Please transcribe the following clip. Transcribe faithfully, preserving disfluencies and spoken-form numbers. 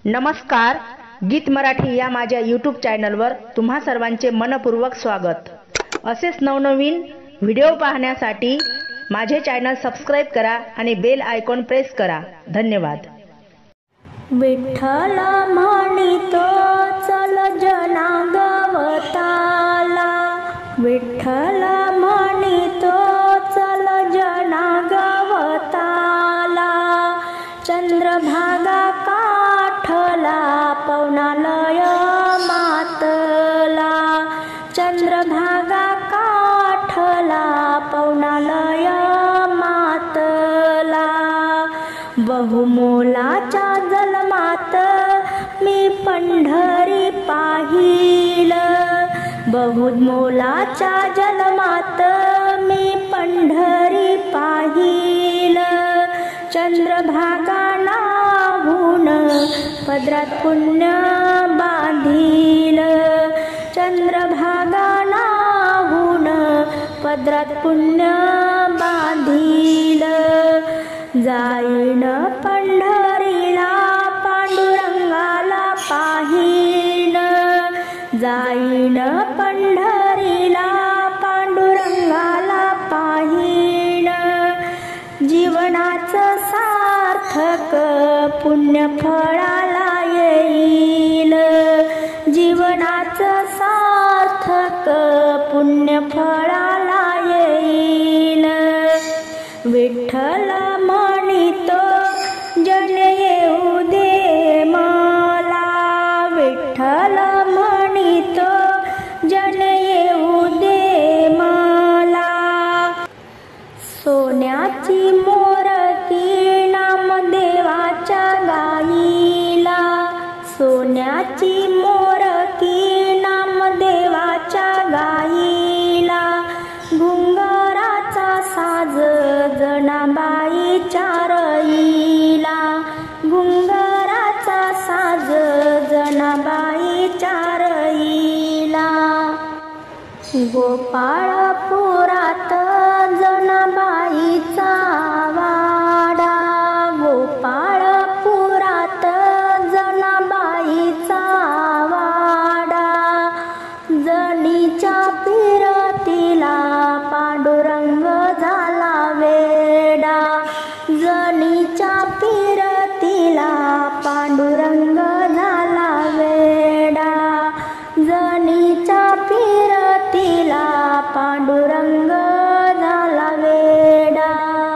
नमस्कार, गीत मराठी या माझ्या यूट्यूब चॅनलवर तुम्हा सर्वांचे मनपूर्वक स्वागत। असेच नवनवीन व्हिडिओ पाहण्यासाठी माझे चॅनल सबस्क्राइब करा आणि बेल आयकॉन प्रेस करा। धन्यवाद। विठ्ठल म्हणितो चल जना गवताला, विठ्ठल म्हणितो चल जना गवताला, चंद्रभागा काठला पवनालय मातला, चंद्रभागा काठला पवनालय मातला, बहुमोलाच्या जन्मात मी पंढरी पाहिल, बहुमोलाच्या जन्मात मी पंढरी पाहिल, चंद्रभागा नाहून पदरात पुण्य बांधील, चंद्रभागा नाहून पदरात पुण्य बांधील, जाईन पंढरीला पांडुरंगाला पाहीन, जाईन पंढरीला पांडुरंगाला पाहीन, जीवनाचं सार्थक पुण्यफळाला येईल, जीवनाचं सार्थक पुण्यफळाला येईल, विठ्ठल म्हणितो जन येऊ दे मला, विठ्ठल म्हणितो जन येऊ दे मला, सोन्याची मोरकी नामदेवाच्या गाईला, सोन्याची मोरकी नामदेवाच्या गाईला, घुंगराचा साज जनाबाईच्या रईला, घुंगराचा साज जनाबाईच्या रईला, गोपाळपुरात जनाबाईचा वाडा, गोपाळपुरात जनाबाईचा वाडा, जनीच्या फिरतीला पांडुरंग झाला वेडा, जनीच्या फिरतीला पांडुरंग